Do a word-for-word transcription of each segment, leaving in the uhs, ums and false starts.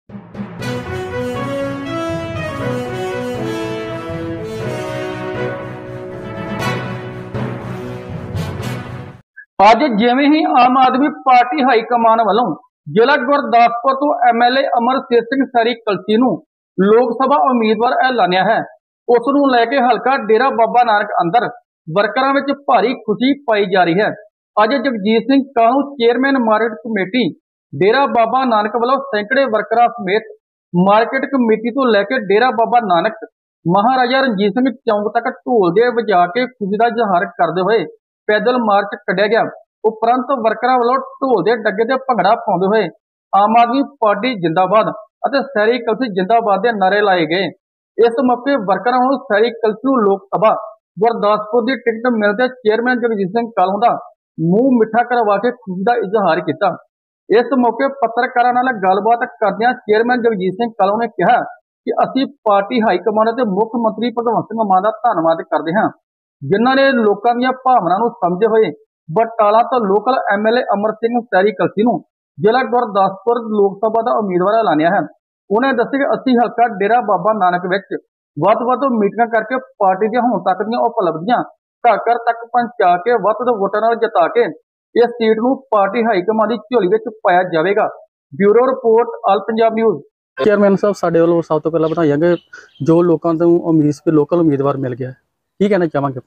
ਅੱਜ ਜਿਵੇਂ ਹੀ Aam Aadmi party high command ਵੱਲੋਂ ਜ਼ਿਲ੍ਹਾ ਗੁਰਦਾਸਪੁਰ ਤੋਂ ਐਮਐਲਏ ਅਮਰਸ਼ੇਰ ਸਿੰਘ ਸੈਰੀ ਕਲਸੀ ਨੂੰ ਲੋਕ ਸਭਾ ਉਮੀਦਵਾਰ ਐਲਾਨਿਆ ਹੈ, ਉਸ ਨੂੰ ਲੈ ਕੇ ਹਲਕਾ ਡੇਰਾ ਬਾਬਾ ਨਾਨਕ ਅੰਦਰ ਵਰਕਰਾਂ ਵਿੱਚ ਭਾਰੀ ਖੁਸ਼ੀ ਪਾਈ ਜਾ ਰਹੀ ਹੈ। ਅੱਜ Jagjit Singh Kahu chairman market committee Dera Baba Nanak ਵੱਲੋਂ ਸੈਂਕੜੇ ਵਰਕਰਾਂ ਸਮੇਤ ਮਾਰਕੀਟ ਕਮੇਟੀ ਤੋਂ ਲੈ ਕੇ ਡੇਰਾ ਬਾਬਾ ਨਾਨਕ ਮਹਾਰਾਜਾ ਰਣਜੀਤ ਸਿੰਘ ਚੌਂਕ ਤੱਕ ਢੋਲ ਦੇ ਵਜਾ ਕੇ ਖੁਸ਼ੀ ਦਾ ਇਜ਼ਹਾਰ ਕਰਦੇ ਹੋਏ ਪੈਦਲ ਮਾਰਚ ਕੱਢਿਆ ਗਿਆ। ਉਪਰੰਤ ਵਰਕਰਾਂ ਵੱਲੋਂ ਢੋਲ ਦੇ ਡੱਗੇ ਤੇ ਭੰਗੜਾ ਪਾਉਂਦੇ ਹੋਏ ਆਮ ਆਦਮੀ ਪਾਰਟੀ ਜਿੰਦਾਬਾਦ ਅਤੇ ਸੈਰੀ ਕਲਸੀ ਜਿੰਦਾਬਾਦ ਦੇ ਨਾਅਰੇ ਲਾਏ ਗਏ। ਇਸ ਮੌਕੇ ਵਰਕਰਾਂ ਵੱਲੋਂ ਸੈਰੀ ਕਲਸੀ ਨੂੰ ਲੋਕ ਸਭਾ ਗੁਰਦਾਸਪੁਰ ਦੀ ਟਿਕਟ ਮਿਲਣ ਤੇ ਚੇਅਰਮੈਨ ਜਗਜੀਤ ਸਿੰਘ ਕਾਹਲੋਂ ਦਾ ਮੂੰਹ ਮਿੱਠਾ ਕਰਵਾ ਕੇ ਖੁਸ਼ੀ ਦਾ ਇਜ਼ਹਾਰ ਕੀਤਾ। ਇਸ ਮੌਕੇ ਪੱਤਰਕਾਰਾਂ ਨਾਲ ਗੱਲਬਾਤ ਕਰਦਿਆਂ ਚੇਅਰਮੈਨ ਜਗਜੀਤ ਸਿੰਘ ਕਾਹਲੋਂ ਨੇ ਕਿਹਾ ਕਿ ਅਸੀਂ ਪਾਰਟੀ ਹਾਈ ਕਮਾਂਡ ਅਤੇ ਮੁੱਖ ਮੰਤਰੀ ਭਗਵੰਤ ਸਿੰਘ ਮਾਨ ਦਾ ਧੰਨਵਾਦ ਕਰਦੇ ਹਾਂ, ਜਿਨ੍ਹਾਂ ਨੇ ਲੋਕਾਂ ਦੀਆਂ ਭਾਵਨਾਵਾਂ ਨੂੰ ਸਮਝਦੇ ਹੋਏ ਬਟਾਲਾ ਤੋਂ ਲੋਕਲ ਐਮਐਲਏ ਅਮਰ ਸਿੰਘ ਸੈਰੀ ਕਲਸੀ ਨੂੰ ਜ਼ਿਲ੍ਹਾ ਗੁਰਦਾਸਪੁਰ ਲੋਕ ਸਭਾ ਦਾ ਉਮੀਦਵਾਰ ਐਲਾਨਿਆ ਹੈ। ਉਹਨਾਂ ਦੱਸਿਆ ਕਿ ਅਸੀਂ ਹਲਕਾ ਡੇਰਾ ਬਾਬਾ ਨਾਨਕ ਵਿੱਚ ਵੱਧ ਵੱਧ ਮੀਟਿੰਗਾਂ ਕਰਕੇ ਪਾਰਟੀ ਦੀਆਂ ਹੁਣ ਤੱਕ ਦੀਆਂ ਉਪਲਬਧੀਆਂ ਘਰ ਘਰ ਤੱਕ ਪਹੁੰਚਾ ਕੇ ਵੱਧ ਤੋਂ ਵੋਟਾਂ ਨਾਲ ਜਿਤਾ ਕੇ ਇਸ ਸੀਟ ਨੂੰ ਪਾਰਟੀ ਹਾਈ ਕਮਾਂਡ ਦੀ ਝੋਲੀ ਵਿੱਚ ਪਾਇਆ ਜਾਵੇਗਾ। Bureau report, all Punjab news. Chairman ਸਾਹਿਬ, ਸਾਡੇ ਵੱਲੋਂ ਸਭ ਤੋਂ ਪਹਿਲਾਂ ਵਧਾਈਆਂ ਕਿ ਜੋ ਲੋਕਾਂ ਤੋਂ ਉਮੀਦ ਸੀ ਲੋਕਲ ਉਮੀਦਵਾਰ ਮਿਲ ਗਿਆ, ਕੀ ਕਹਿਣਾ ਚਾਹਾਂਗੇ?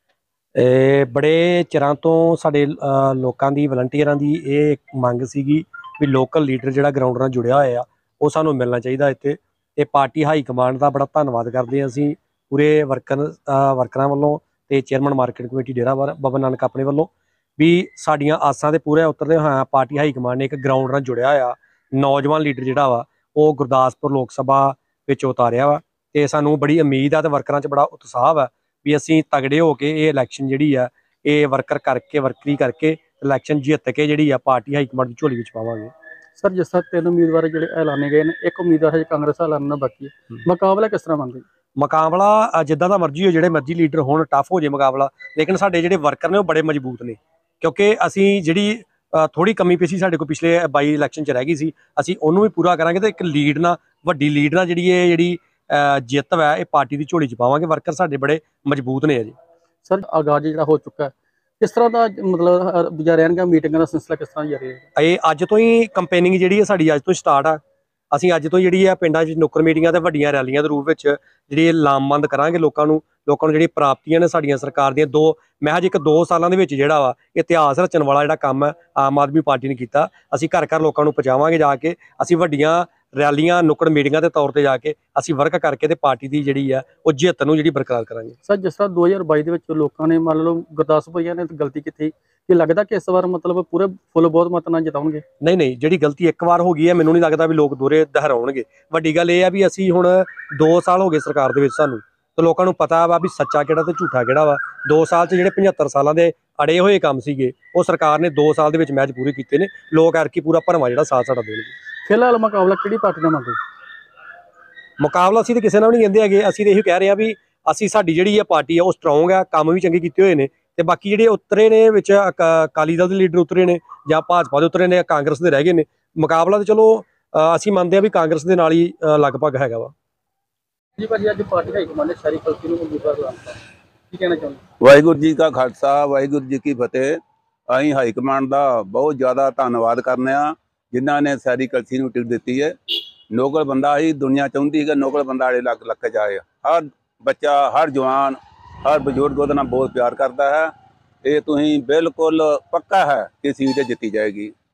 ਇਹ ਬੜੇ ਚਿਰਾਂ ਤੋਂ ਸਾਡੇ ਲੋਕਾਂ ਦੀ ਵਲੰਟੀਅਰਾਂ ਦੀ ਇਹ ਮੰਗ ਸੀਗੀ ਵੀ ਲੋਕਲ ਲੀਡਰ ਜਿਹੜਾ ਗਰਾਊਂਡ ਨਾਲ ਜੁੜਿਆ ਹੋਇਆ ਆ ਉਹ ਸਾਨੂੰ ਮਿਲਣਾ ਚਾਹੀਦਾ ਇੱਥੇ। ਤੇ ਪਾਰਟੀ ਹਾਈ ਕਮਾਂਡ ਦਾ ਬੜਾ ਧੰਨਵਾਦ ਕਰਦੇ ਹਾਂ ਅਸੀਂ ਪੂਰੇ ਵਰਕਰ ਵਰਕਰਾਂ ਵੱਲੋਂ ਤੇ chairman market committee Dera Baba Nanak ਆਪਣੇ ਵੱਲੋਂ ਵੀ ਸਾਡੀਆਂ ਆਸਾਂ ਦੇ ਪੂਰੇ ਉਤਰਦੇ ਹੋਇਆ ਪਾਰਟੀ ਹਾਈ ਕਮਾਂਡ ਨੇ ਇੱਕ ਗਰਾਊਂਡ ਨਾਲ ਜੁੜਿਆ ਹੋਇਆ ਨੌਜਵਾਨ ਲੀਡਰ ਜਿਹੜਾ ਵਾ ਉਹ ਗੁਰਦਾਸਪੁਰ ਲੋਕ ਸਭਾ ਵਿੱਚ ਉਤਾਰਿਆ ਵਾ। ਤੇ ਸਾਨੂੰ ਬੜੀ ਉਮੀਦ ਆ ਤੇ ਵਰਕਰਾਂ 'ਚ ਬੜਾ ਉਤਸ਼ਾਹ ਵਾ ਵੀ ਅਸੀਂ ਤਗੜੇ ਹੋ ਕੇ ਇਹ ਇਲੈਕਸ਼ਨ ਜਿਹੜੀ ਆ ਇਹ ਵਰਕਰ ਕਰਕੇ ਵਰਕਰੀ ਕਰਕੇ ਇਲੈਕਸ਼ਨ ਜਿੱਤ ਕੇ ਜਿਹੜੀ ਆ ਪਾਰਟੀ ਹਾਈ ਕਮਾਂਡ ਦੀ ਝੋਲੀ ਵਿੱਚ ਪਾਵਾਂਗੇ। ਸਰ, ਜਿਸ ਤਰ੍ਹਾਂ ਤਿੰਨ ਉਮੀਦਵਾਰ ਜਿਹੜੇ ਐਲਾਨੇ ਗਏ ਨੇ, ਇੱਕ ਉਮੀਦਵਾਰ ਹਜੇ ਕਾਂਗਰਸ ਐਲਾਨਣਾ ਬਾਕੀ ਹੈ, ਮੁਕਾਬਲਾ ਕਿਸ ਤਰ੍ਹਾਂ ਬਣਦਾ? ਮੁਕਾਬਲਾ ਜਿੱਦਾਂ ਦਾ ਮਰਜ਼ੀ ਹੋ, ਜਿਹੜੇ ਮਰਜ਼ੀ ਲੀਡਰ ਹੋਣ, ਟਫ ਹੋ ਜੇ ਮੁਕਾਬਲਾ, ਲੇਕਿਨ ਸਾਡੇ ਜਿਹੜੇ ਵਰਕਰ ਨੇ ਉਹ ਬੜੇ ਮਜ਼ਬੂਤ ਨੇ ਕਿਉਂਕਿ ਅਸੀਂ ਜਿਹੜੀ ਥੋੜੀ ਕਮੀ ਪੇਸ਼ੀ ਸਾਡੇ ਕੋਲ ਪਿਛਲੇ ਬਾਈ ਇਲੈਕਸ਼ਨ 'ਚ ਰਹਿ ਗਈ ਸੀ, ਅਸੀਂ ਉਹਨੂੰ ਵੀ ਪੂਰਾ ਕਰਾਂਗੇ ਤੇ ਇੱਕ ਲੀਡ ਨਾਲ ਵੱਡੀ ਲੀਡ ਨਾਲ ਜਿਹੜੀ ਇਹ ਜਿਹੜੀ ਜਿੱਤ ਹੈ ਇਹ ਪਾਰਟੀ ਦੀ ਝੋਲੀ 'ਚ ਪਾਵਾਂਗੇ। ਵਰਕਰ ਸਾਡੇ ਬੜੇ ਮਜ਼ਬੂਤ ਨੇ। ਅਜੇ ਸਰ ਆਗਾਜ਼ ਜਿਹੜਾ ਹੋ ਚੁੱਕਾ ਹੈ, ਕਿਸ ਤਰ੍ਹਾਂ ਦਾ ਮਤਲਬ ਜਾ ਰਹਿਣਗੇ ਮੀਟਿੰਗਾਂ ਦਾ ਸਿਲਸਿਲਾ ਕਿਸ ਤਰ੍ਹਾਂ ਜਾਰੀ ਰਹੇਗਾ? ਇਹ ਅੱਜ ਤੋਂ ਹੀ ਕੰਪੇਨਿੰਗ ਜਿਹੜੀ ਹੈ ਸਾਡੀ ਅੱਜ ਤੋਂ ਸਟਾਰਟ ਆ। ਅਸੀਂ ਅੱਜ ਤੋਂ ਜਿਹੜੀ ਆ ਪਿੰਡਾਂ 'ਚ ਨੁੱਕਰ ਮੀਟਿੰਗਾਂ ਤੇ ਵੱਡੀਆਂ ਰੈਲੀਆਂ ਦੇ ਰੂਪ ਵਿੱਚ ਜਿਹੜੀ ਲਾਮਬੰਦ ਕਰਾਂਗੇ ਲੋਕਾਂ ਨੂੰ ਲੋਕਾਂ ਨੂੰ ਜਿਹੜੀ ਪ੍ਰਾਪਤੀਆਂ ਨੇ ਸਾਡੀਆਂ ਸਰਕਾਰ ਦੀਆਂ ਦੋ ਮੈਂ ਅੱਜ ਇੱਕ ਦੋ ਸਾਲਾਂ ਦੇ ਵਿੱਚ ਜਿਹੜਾ ਵਾ ਇਤਿਹਾਸ ਰਚਣ ਵਾਲਾ ਜਿਹੜਾ ਕੰਮ ਹੈ ਆਮ ਆਦਮੀ ਪਾਰਟੀ ਨੇ ਕੀਤਾ। ਅਸੀਂ ਘਰ ਘਰ ਲੋਕਾਂ ਨੂੰ ਪਹੁੰਚਾਵਾਂਗੇ ਜਾ ਕੇ, ਅਸੀਂ ਵੱਡੀਆਂ ਰੈਲੀਆਂ ਨੁੱਕੜ ਮੀਟਿੰਗਾਂ ਦੇ ਤੌਰ ਤੇ ਜਾ ਕੇ ਅਸੀਂ ਵਰਕ ਕਰਕੇ ਤੇ ਪਾਰਟੀ ਦੀ ਜਿਹੜੀ ਆ ਉਹ ਜਿੱਤ ਨੂੰ ਜਿਹੜੀ ਬਰਕਰਾਰ ਕਰਾਂਗੇ। ਸਰ, ਜਿਸ ਤਰ੍ਹਾਂ ਦੋ ਹਜ਼ਾਰ ਬਾਈ ਦੇ ਵਿੱਚ ਲੋਕਾਂ ਨੇ ਮੰਨ ਲਓ ਗੁਰਦਾਸਪੁਰੀਆਂ ਨੇ ਗਲਤੀ ਕੀਤੀ, ਕਿ ਲੱਗਦਾ ਕਿ ਇਸ ਵਾਰ ਮਤਲਬ ਪੂਰੇ ਫੁੱਲ ਬਹੁਤ ਮਤ ਨਾਲ ਜਿਤਾਉਣਗੇ? ਨਹੀਂ ਨਹੀਂ, ਜਿਹੜੀ ਗਲਤੀ ਇੱਕ ਵਾਰ ਹੋ ਗਈ ਹੈ ਮੈਨੂੰ ਨਹੀਂ ਲੱਗਦਾ ਵੀ ਲੋਕ ਦੋਹਰੇ ਦੁਹਰਾਉਣਗੇ। ਵੱਡੀ ਗੱਲ ਇਹ ਆ ਵੀ ਅਸੀਂ ਹੁਣ ਦੋ ਸਾਲ ਹੋ ਗਏ ਸਰਕਾਰ ਦੇ ਵਿੱਚ, ਸਾਨੂੰ ਤੇ ਲੋਕਾਂ ਨੂੰ ਪਤਾ ਵਾ ਵੀ ਸੱਚਾ ਕਿਹੜਾ ਤੇ ਝੂਠਾ ਕਿਹੜਾ ਵਾ। ਦੋ ਸਾਲ 'ਚ ਜਿਹੜੇ ਪਝੱਤਰ ਸਾਲਾਂ ਦੇ ਅੜੇ ਹੋਏ ਕੰਮ ਸੀਗੇ ਉਹ ਸਰਕਾਰ ਨੇ ਦੋ ਸਾਲ ਦੇ ਵਿੱਚ ਮੈਚ ਪੂਰੇ ਕੀਤੇ ਨੇ। ਲੋਕ ਐਰਕੀ ਪੂਰਾ ਭਰਵਾਂ ਜਿਹੜਾ ਸਾਥ ਸਾਡਾ ਦੇਣਗੇ। ਫਿਲਹਾਲ ਮੁਕਾਬਲਾ ਕਿਹੜੀ ਪਾਰਟੀ ਨਾਲ ਮੰਗਦੇ? ਮੁਕਾਬਲਾ ਅਸੀਂ ਤਾਂ ਕਿਸੇ ਨਾਲ ਵੀ ਨਹੀਂ ਕਹਿੰਦੇ ਹੈਗੇ, ਅਸੀਂ ਤਾਂ ਇਹੀ ਕਹਿ ਰਹੇ ਹਾਂ ਵੀ ਅਸੀਂ ਸਾਡੀ ਜਿਹੜੀ ਆ ਪਾਰਟੀ ਆ ਉਹ ਸਟਰੋਂਗ ਆ, ਕੰਮ ਵੀ ਚੰਗੇ ਕੀਤੇ ਹੋਏ ਨੇ ਤੇ ਬਾਕੀ ਜਿਹੜੇ ਉਤਰੇ ਨੇ ਵਿੱਚ ਅਕਾਲੀ ਦਲ ਦੇ ਲੀਡਰ ਉਤਰੇ ਨੇ ਜਾਂ ਭਾਜਪਾ ਦੇ ਉਤਰੇ ਨੇ, ਕਾਂਗਰਸ ਦੇ ਰਹਿ ਗਏ ਨੇ। ਮੁਕਾਬਲਾ ਤਾਂ ਚਲੋ ਅਸੀਂ ਮੰਨਦੇ ਹਾਂ ਵੀ ਕਾਂਗਰਸ ਦੇ ਨਾਲ ਹੀ ਲਗਭਗ ਹੈਗਾ ਵਾ। ਜੀ ਭਾਜੀ, ਅੱਜ ਪਾਰਟੀ ਹਾਈ ਕਮਾਂਡ ਨੇ ਸੈਰੀ ਕਲਸੀ ਨੂੰ ਉਮੀਦਵਾਰ ਐਲਾਨਿਆ, ਕੀ ਕਹਿਣਾ ਚਾਹੁੰਦੇ? ਵਾਹਿਗੁਰੂ ਜੀ ਕਾ ਖਾਲਸਾ, ਵਾਹਿਗੁਰੂ ਜੀ ਕੀ ਫਤਿਹ। ਅਸੀਂ ਹਾਈ ਕਮਾਂਡ ਦਾ ਬਹੁਤ ਜ਼ਿਆਦਾ ਧੰਨਵਾਦ ਕਰਨੇ ਆ ਜਿਨ੍ਹਾਂ ਨੇ ਸੈਰੀ ਕਲਸੀ ਨੂੰ ਟਿਕਟ ਦਿੱਤੀ ਹੈ। ਨੋਕਲ ਬੰਦਾ ਹੀ ਦੁਨੀਆ ਚਾਹੁੰਦੀ ਹੈ ਕਿ ਨੋਕਲ ਬੰਦਾ ਆੜੇ ਲੱਗ ਲੱਗ ਜਾਏ। ਹਰ ਬੱਚਾ, ਹਰ ਜਵਾਨ, ਹਰ ਬਜ਼ੁਰਗ ਉਹਦੇ ਨਾਲ ਬਹੁਤ ਪਿਆਰ ਕਰਦਾ ਹੈ। ਇਹ ਤੁਸੀਂ ਬਿਲਕੁਲ ਪੱਕਾ ਹੈ ਕਿ ਸੀਟ ਜਿੱਤੀ ਜਾਏਗੀ।